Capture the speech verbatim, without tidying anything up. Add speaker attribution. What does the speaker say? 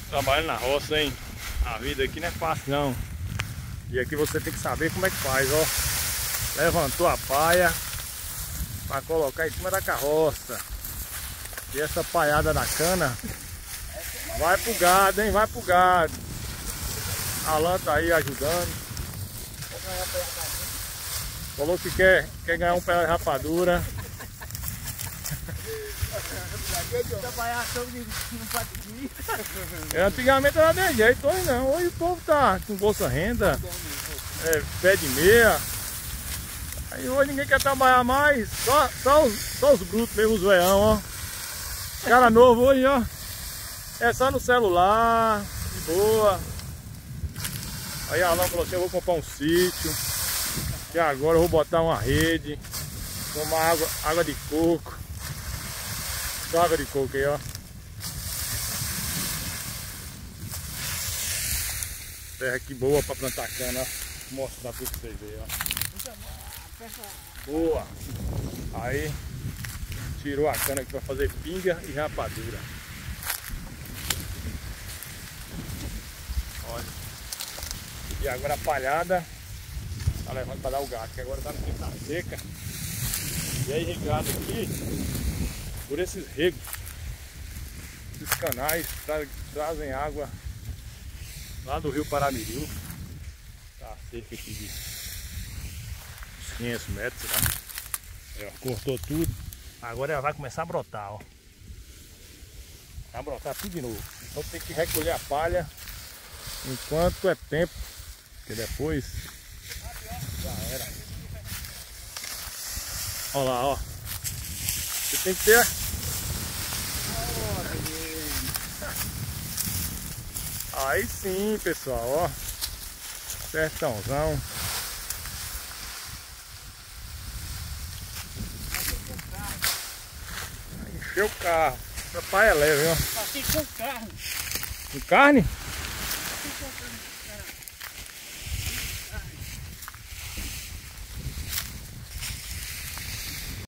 Speaker 1: Trabalho na roça, hein? A vida aqui não é fácil não. E aqui você tem que saber como é que faz, ó. Levantou a paia para colocar em cima da carroça. E essa paiada da cana vai pro gado, hein? Vai pro gado. Alan tá aí ajudando. Falou que quer, quer ganhar um pé de rapadura. Antigamente era de jeito, hoje não. Hoje o povo tá com bolsa renda, é, pé de meia. Aí hoje ninguém quer trabalhar mais, só, só, os, só os brutos mesmo, os veão, ó. Cara novo hoje, ó. É só no celular, de boa. Aí a Alan falou assim, eu vou comprar um sítio. E agora eu vou botar uma rede. Tomar água, água de coco. Só água de coco aí, ó. Terra aqui boa pra plantar cana, ó. Vou mostrar tudo pra vocês verem, ó. Boa. Aí tirou a cana aqui pra fazer pinga e rapadura. Olha. E agora a palhada tá levando pra dar o gato, que agora tá no tempo da seca. E aí irrigado aqui por esses regos. Esses canais tra trazem água lá do rio Paramirim. Tá cerca aqui de uns quinhentos metros, né? Aí, ó, cortou tudo. Agora ela vai começar a brotar, ó. Vai brotar tudo de novo. Então tem que recolher a palha enquanto é tempo, porque depois já era. Olha lá, ó. Você tem que ter. Aí sim, pessoal, ó. Sertãozão. Encheu o carro. Essa paia é leve, ó.
Speaker 2: Aqui com carne.
Speaker 1: Com carne?